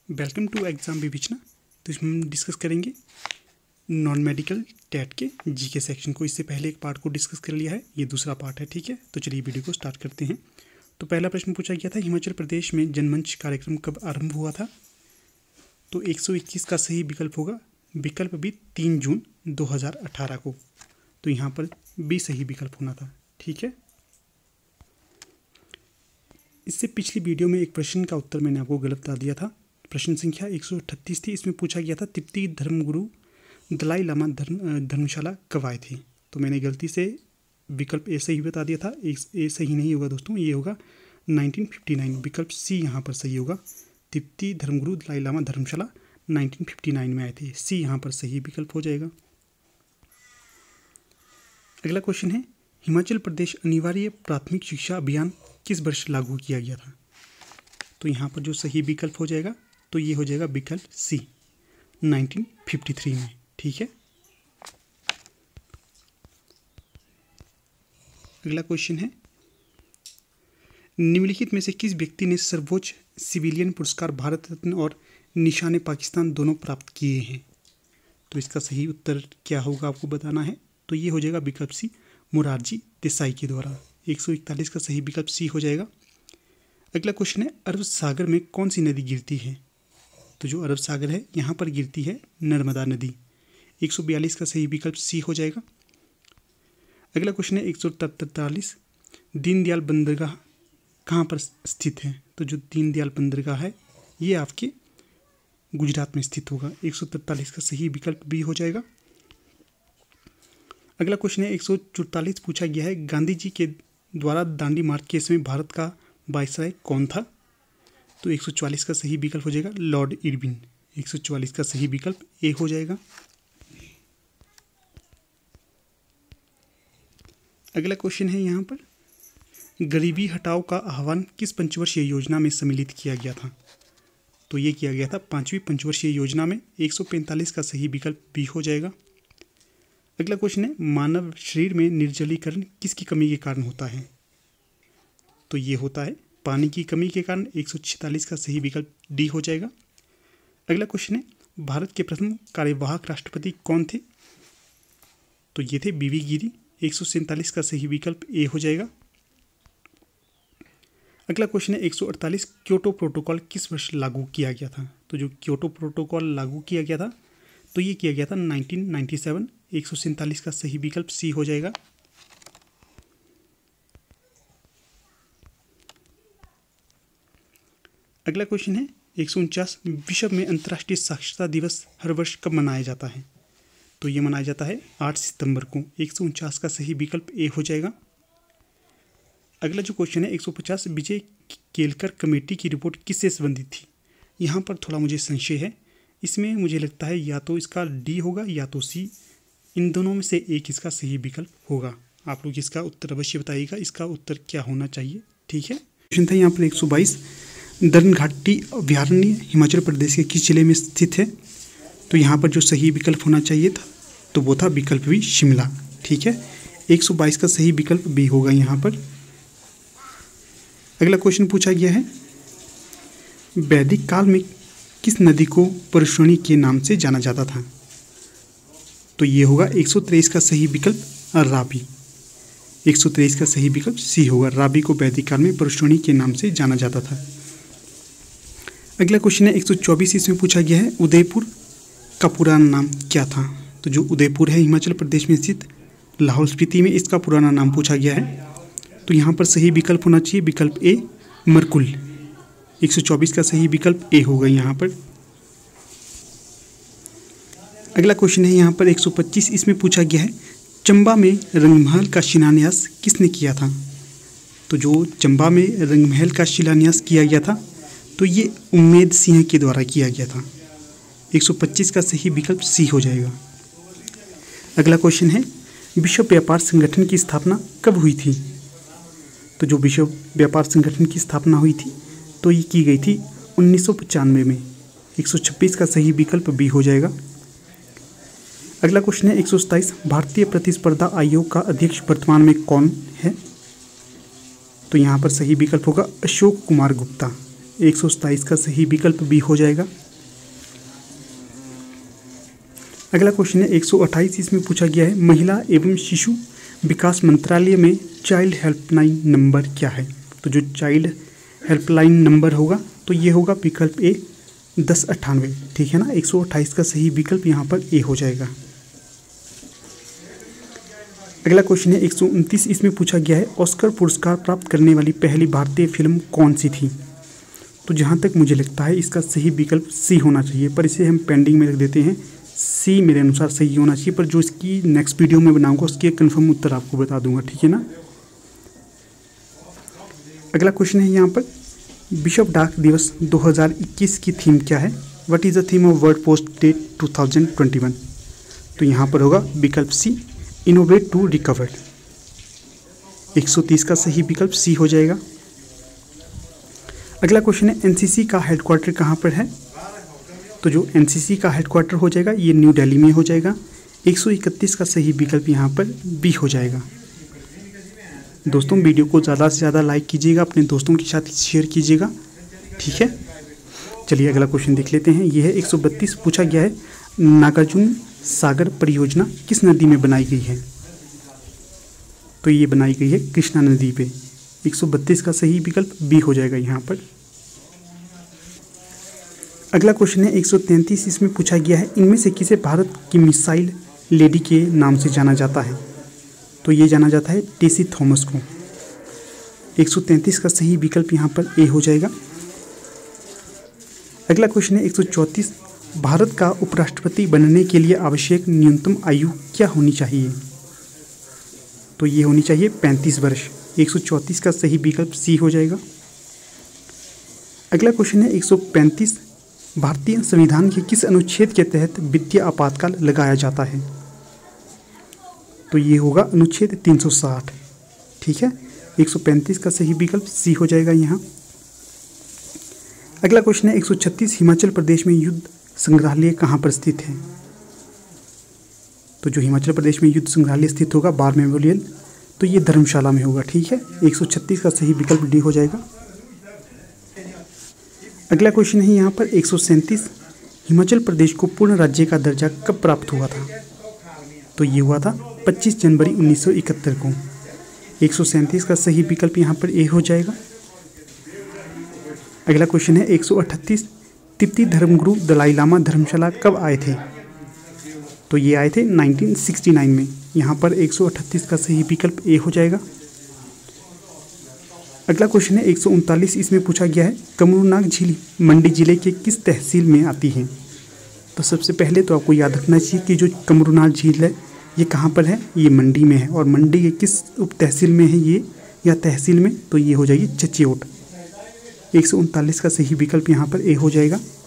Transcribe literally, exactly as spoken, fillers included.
Welcome to exam विवेचना। तो इसमें हम डिस्कस करेंगे नॉन मेडिकल टैट के जीके सेक्शन को। इससे पहले एक पार्ट को डिस्कस कर लिया है, ये दूसरा पार्ट है। ठीक है, तो चलिए वीडियो को स्टार्ट करते हैं। तो पहला प्रश्न पूछा गया था, हिमाचल प्रदेश में जनमंच कार्यक्रम कब आरंभ हुआ था? तो एक सौ इक्कीस का सही विकल्प होगा विकल्प बी तीन जून दो हज़ार अठारह को। तो यहाँ पर बी सही विकल्प होना था। ठीक है, इससे पिछली वीडियो में एक प्रश्न का उत्तर मैंने आपको गलत बता दिया था। प्रश्न संख्या एक सौ अट्ठतीस थी। इसमें पूछा गया था तिब्बती धर्मगुरु दलाई लामा धर्म धर्मशाला कब आए थे? तो मैंने गलती से विकल्प ए सही बता दिया था। ए सही नहीं होगा दोस्तों, ये होगा नाइनटीन फिफ्टी नाइन। विकल्प सी यहाँ पर सही होगा। तिब्बती धर्मगुरु Dalai Lama Dharamshala nineteen fifty nine में आए थे। सी यहाँ पर सही विकल्प हो जाएगा। अगला क्वेश्चन है, हिमाचल प्रदेश अनिवार्य प्राथमिक शिक्षा अभियान किस वर्ष लागू किया गया था? तो यहाँ पर जो सही विकल्प हो जाएगा तो ये हो जाएगा विकल्प सी नाइनटीन फिफ्टी थ्री में। ठीक है, अगला क्वेश्चन है, निम्नलिखित में से किस व्यक्ति ने सर्वोच्च सिविलियन पुरस्कार भारत रत्न और निशान पाकिस्तान दोनों प्राप्त किए हैं? तो इसका सही उत्तर क्या होगा आपको बताना है। तो ये हो जाएगा विकल्प सी मोरारजी देसाई के द्वारा। एक सौ इकतालीस का सही विकल्प सी हो जाएगा। अगला क्वेश्चन है, अरब सागर में कौन सी नदी गिरती है? तो जो अरब सागर है यहाँ पर गिरती है नर्मदा नदी। एक सौ बयालीस का सही विकल्प सी हो जाएगा। अगला क्वेश्चन है एक सौ तैंतालीस, दीनदयाल बंदरगाह कहाँ पर स्थित है? तो जो दीनदयाल बंदरगाह है ये आपके गुजरात में स्थित होगा। एक सौ तैंतालीस का सही विकल्प बी हो जाएगा। अगला क्वेश्चन है एक सौ चौतालीस पूछा गया है, गांधी जी के द्वारा दांडी मार्च के समय भारत का वायसराय कौन था? तो एक सौ चौवालीस का सही विकल्प हो जाएगा लॉर्ड इरविन। एक सौ चौवालीस का सही विकल्प ए हो जाएगा। अगला क्वेश्चन है यहाँ पर, गरीबी हटाओ का आह्वान किस पंचवर्षीय योजना में सम्मिलित किया गया था? तो ये किया गया था पांचवी पंचवर्षीय योजना में। एक सौ पैंतालीस का सही विकल्प बी हो जाएगा। अगला क्वेश्चन है, मानव शरीर में निर्जलीकरण किसकी कमी के कारण होता है? तो ये होता है पानी की कमी के कारण। एक सौ छियालीस का सही विकल्प डी हो जाएगा। अगला क्वेश्चन है, भारत के प्रथम कार्यवाहक राष्ट्रपति कौन थे? तो ये थे बी वी गिरी। एक सौ सैंतालीस का सही विकल्प ए हो जाएगा। अगला क्वेश्चन है एक सौ अड़तालीस, क्योटो प्रोटोकॉल किस वर्ष लागू किया गया था? तो जो क्योटो प्रोटोकॉल लागू किया गया था तो ये किया गया था नाइनटीन नाइंटी सेवन। एक सौ सैंतालीस का सही विकल्प सी हो जाएगा। अगला क्वेश्चन है एक सौ उनचास, विश्व में अंतर्राष्ट्रीय साक्षरता दिवस हर वर्ष कब मनाया जाता है? तो ये मनाया जाता है आठ सितंबर को। एक सौ उनचास का सही विकल्प ए हो जाएगा। अगला जो क्वेश्चन है एक सौ पचास, विजय केलकर कमेटी की रिपोर्ट किससे संबंधित थी? यहाँ पर थोड़ा मुझे संशय है। इसमें मुझे लगता है या तो इसका डी होगा या तो सी। इन दोनों में से एक इसका सही विकल्प होगा। आप लोग इसका उत्तर अवश्य बताइएगा, इसका उत्तर क्या होना चाहिए। ठीक है, क्वेश्चन था यहाँ पर एक सौ बाईस, दर्न घाटी अभयारण्य हिमाचल प्रदेश के किस जिले में स्थित है? तो यहाँ पर जो सही विकल्प होना चाहिए था तो वो था विकल्प बी शिमला। ठीक है, एक सौ बाईस का सही विकल्प बी होगा यहाँ पर। अगला क्वेश्चन पूछा गया है, वैदिक काल में किस नदी को परशुराणी के नाम से जाना जाता था? तो ये होगा एक सौ तेईस का सही विकल्प रावी। एक सौ तेईस का सही विकल्प सी होगा। रावी को वैदिक काल में परशुराणी के नाम से जाना जाता था। अगला क्वेश्चन है एक सौ चौबीस, इसमें पूछा गया है, उदयपुर का पुराना नाम क्या था? तो जो उदयपुर है हिमाचल प्रदेश में स्थित लाहौल स्पीति में, इसका पुराना नाम पूछा गया है। तो यहाँ पर सही विकल्प होना चाहिए विकल्प ए मरकुल। एक सौ चौबीस का सही विकल्प ए होगा यहाँ पर। अगला क्वेश्चन है यहाँ पर एक सौ पच्चीस, इसमें पूछा गया है, चंबा में रंगमहल का शिलान्यास किसने किया था? तो जो चंबा में रंगमहल का शिलान्यास किया गया था तो ये उम्मेद सिंह के द्वारा किया गया था। एक सौ पच्चीस का सही विकल्प सी हो जाएगा। अगला क्वेश्चन है, विश्व व्यापार संगठन की स्थापना कब हुई थी? तो जो विश्व व्यापार संगठन की स्थापना हुई थी तो ये की गई थी उन्नीस सौ पचानवे में। एक सौ छब्बीस का सही विकल्प बी हो जाएगा। अगला क्वेश्चन है एक सौ सत्ताईस, भारतीय प्रतिस्पर्धा आयोग का अध्यक्ष वर्तमान में कौन है? तो यहाँ पर सही विकल्प होगा अशोक कुमार गुप्ता। एक सौ सताईस का सही विकल्प बी हो जाएगा। अगला क्वेश्चन है एक सौ अट्ठाईस, इसमें पूछा गया है महिला एवं शिशु विकास मंत्रालय में चाइल्ड हेल्पलाइन नंबर क्या है। तो जो चाइल्ड हेल्पलाइन नंबर होगा तो ये होगा विकल्प ए दस अट्ठानवे, ठीक है ना। एक सौ अट्ठाईस का सही विकल्प यहाँ पर ए हो जाएगा। अगला क्वेश्चन है एक सौ उनतीस, इसमें पूछा गया है ऑस्कर पुरस्कार प्राप्त करने वाली पहली भारतीय फिल्म कौन सी थी। तो जहाँ तक मुझे लगता है इसका सही विकल्प सी होना चाहिए, पर इसे हम पेंडिंग में रख देते हैं। सी मेरे अनुसार सही होना चाहिए, पर जो इसकी नेक्स्ट वीडियो में बनाऊंगा उसके कंफर्म उत्तर आपको बता दूंगा, ठीक है ना। अगला क्वेश्चन है यहाँ पर विश्व डाक दिवस दो हज़ार इक्कीस की थीम क्या है। What is the theme of world post day two thousand twenty one. तो यहाँ पर होगा विकल्प सी इनोवेट टू रिकवर। एक सौ तीस का सही विकल्प सी हो जाएगा। अगला क्वेश्चन है एनसीसी का हेडक्वार्टर कहाँ पर है। तो जो एनसीसी का हेडक्वार्टर हो जाएगा ये न्यू दिल्ली में हो जाएगा। एक सौ इकतीस का सही विकल्प यहाँ पर बी हो जाएगा। दोस्तों वीडियो को ज़्यादा से ज़्यादा लाइक कीजिएगा, अपने दोस्तों के साथ शेयर कीजिएगा, ठीक है। चलिए अगला क्वेश्चन देख लेते हैं। यह है एक सौ बत्तीस, पूछा गया है नागार्जुन सागर परियोजना किस नदी में बनाई गई है। तो ये बनाई गई है कृष्णा नदी पे। एक सौ बत्तीस का सही विकल्प बी हो जाएगा यहाँ पर। अगला क्वेश्चन है एक सौ तैंतीस, इसमें पूछा गया है इनमें से किसे भारत की मिसाइल लेडी के नाम से जाना जाता है। तो ये जाना जाता है टेसी थॉमस को। एक सौ तैंतीस का सही विकल्प यहाँ पर ए हो जाएगा। अगला क्वेश्चन है एक सौ चौंतीस, भारत का उपराष्ट्रपति बनने के लिए आवश्यक न्यूनतम आयु क्या होनी चाहिए। तो ये होनी चाहिए पैंतीस वर्ष। एक सौ चौंतीस का सही विकल्प सी हो जाएगा। अगला क्वेश्चन है एक सौ पैंतीस, भारतीय संविधान के किस अनुच्छेद के तहत वित्तीय आपातकाल लगाया जाता है। तो ये होगा अनुच्छेद तीन सौ साठ, ठीक है। एक सौ पैंतीस का सही विकल्प सी हो जाएगा यहाँ। अगला क्वेश्चन है एक सौ छत्तीस, हिमाचल प्रदेश में युद्ध संग्रहालय कहाँ पर स्थित है। तो जो हिमाचल प्रदेश में युद्ध संग्रहालय स्थित होगा बार मेमोरियल, तो ये धर्मशाला में होगा, ठीक है। एक सौ छत्तीस का सही विकल्प डी हो जाएगा। अगला क्वेश्चन है यहाँ पर एक सौ सैंतीस, हिमाचल प्रदेश को पूर्ण राज्य का दर्जा कब प्राप्त हुआ था। तो ये हुआ था पच्चीस जनवरी उन्नीस सौ इकहत्तर को। एक सौ सैंतीस का सही विकल्प यहाँ पर ए हो जाएगा। अगला क्वेश्चन है एक सौ अड़तीस, तिब्बती धर्मगुरु दलाई लामा धर्मशाला कब आए थे। तो ये आए थे उन्नीस सौ उनहत्तर में। यहाँ पर एक सौ अड़तीस का सही विकल्प ए हो जाएगा। अगला क्वेश्चन है एक सौ उनतालीस, इसमें पूछा गया है कमरूनाग झील मंडी जिले के किस तहसील में आती है। तो सबसे पहले तो आपको याद रखना चाहिए कि जो कमरूनाग झील है ये कहाँ पर है, ये मंडी में है। और मंडी के किस उप तहसील में है ये या तहसील में, तो ये हो जाएगी चचियोट। एक सौ उनतालीस का सही विकल्प यहाँ पर ए हो जाएगा।